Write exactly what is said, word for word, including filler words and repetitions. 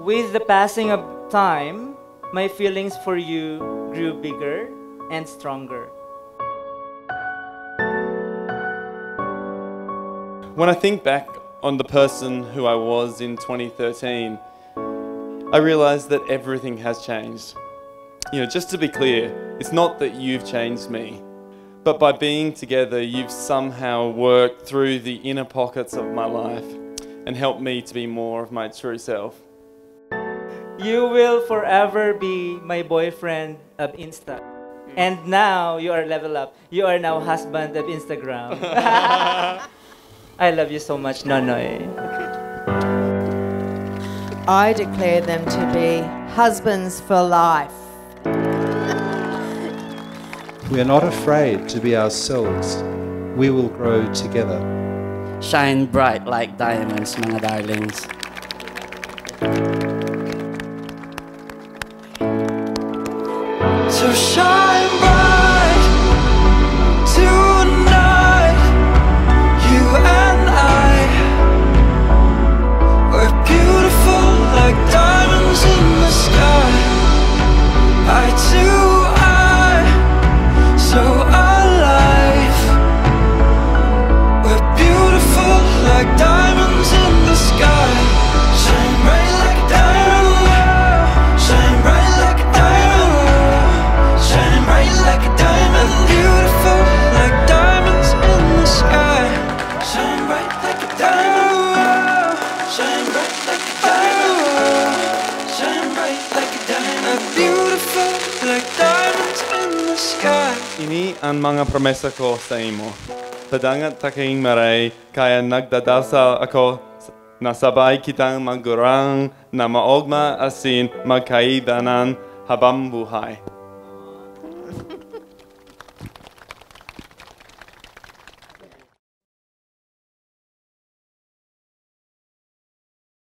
with the passing of time, my feelings for you grew bigger and stronger. When I think back on the person who I was in twenty thirteen, I realized that everything has changed. You know, just to be clear, it's not that you've changed me, but by being together, you've somehow worked through the inner pockets of my life and helped me to be more of my true self. You will forever be my boyfriend of Insta. And now you are level up. You are now husband of Instagram. I love you so much, Nonoy. I declare them to be husbands for life. We are not afraid to be ourselves. We will grow together. Shine bright like diamonds, mga darlings. So shine bright tonight. You and I, we're beautiful like diamonds in the sky. Eye to eye, so alive. We're beautiful like diamonds in the sky. Shine bright like a diamond. Shine bright like a diamond. Shine bright like a diamond. Beautiful like diamonds in the sky. Shine bright like a diamond. Shine bright like a diamond. Shine bright like a diamond. Beautiful like diamonds in the sky. Ini ang mga promesa ko sa imo. Padangat taking maray, kaya nagdadasal ako na sabay kitang magurang na maogma asin magkaibanan habang buhay.